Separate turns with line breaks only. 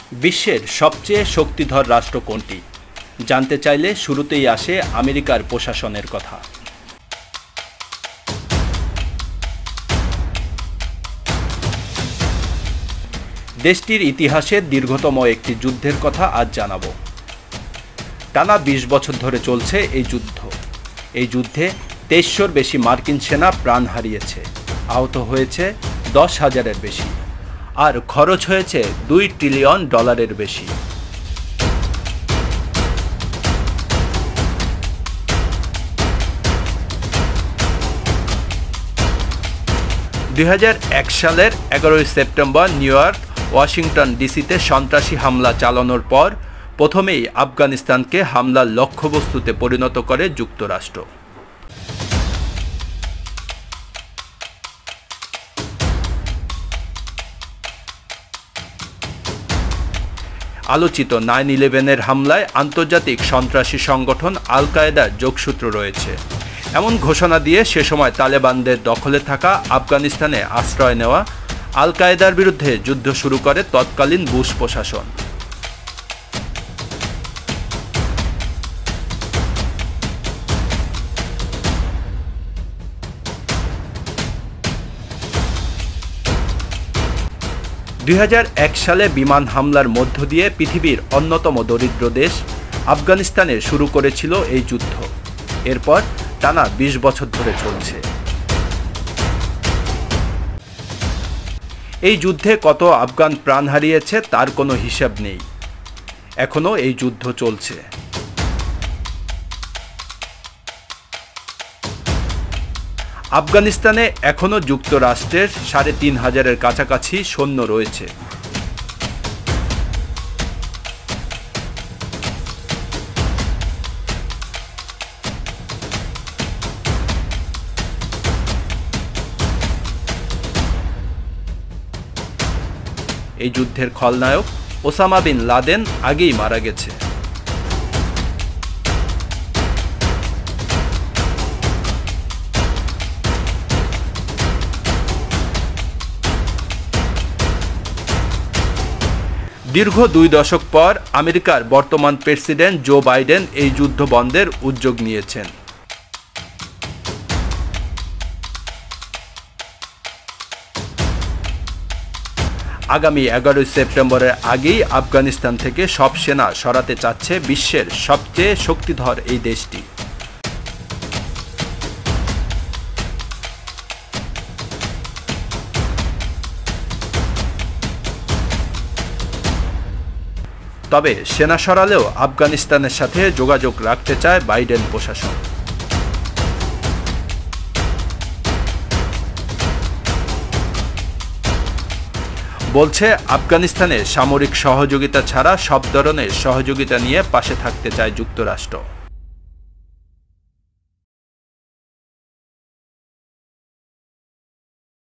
বিশ্বের সবচেয়ে শক্তিধর রাষ্ট্র কোনটি জানতে চাইলে শুরুতেই আসে আমেরিকার প্রশাসনের কথা। দেশটির ইতিহাসে দীর্ঘতম একটি যুদ্ধের কথা আজ জানাবো। টানা ২০ বছর ধরে চলছে এই যুদ্ধ। এই যুদ্ধে ২৩০০-র বেশি মার্কিন সেনা প্রাণ হারিয়েছে, আহত হয়েছে ১০,০০০-এর বেশি, আর খরচ হয়েছে $২ ট্রিলিয়ন বেশি। সালের ১১ সেপ্টেম্বর নিউ ইয়র্ক, ওয়াশিংটন ডিসিতে সন্ত্রাসী হামলা চালানোর পর প্রথমেই আফগানিস্তানকে হামলার লক্ষ্যবস্তুতে পরিণত করে যুক্তরাষ্ট্র। আলোচিত 9/11-এর হামলায় আন্তর্জাতিক সন্ত্রাসী সংগঠন আল কায়েদার যোগসূত্র রয়েছে এমন ঘোষণা দিয়ে সে সময় তালেবানদের দখলে থাকা আফগানিস্তানে আশ্রয় নেওয়া আল কায়েদার বিরুদ্ধে যুদ্ধ শুরু করে তৎকালীন বুশ প্রশাসন। সালে বিমান হামলার মধ্য দিয়ে পৃথিবীর অন্যতম দরিদ্র দেশ আফগানিস্তানে শুরু করেছিল এই যুদ্ধ। এরপর টানা ২০ বছর ধরে চলছে। এই যুদ্ধে কত আফগান প্রাণ হারিয়েছে তার কোনো হিসাব নেই। এখনও এই যুদ্ধ চলছে। আফগানিস্তানে এখনও যুক্তরাষ্ট্রের ৩,৫০০-এর কাছাকাছি সৈন্য রয়েছে। এই যুদ্ধের খলনায়ক ওসামা বিন লাদেন আগেই মারা গেছে। দীর্ঘ ২ দশক পর আমেরিকার বর্তমান প্রেসিডেন্ট জো বাইডেন এই যুদ্ধ বন্ধের উদ্যোগ নিয়েছেন। আগামী ১১ সেপ্টেম্বরের আগেই আফগানিস্তান থেকে সব সেনা সরাতে চাচ্ছে বিশ্বের সবচেয়ে শক্তিধর এই দেশটি। তবে সেনা সরালেও আফগানিস্তানের সাথে যোগাযোগ রাখতে চায় বাইডেন প্রশাসন। বলছে আফগানিস্তানে সামরিক সহযোগিতা ছাড়া সব ধরনের সহযোগিতা নিয়ে পাশে থাকতে চায় যুক্তরাষ্ট্র।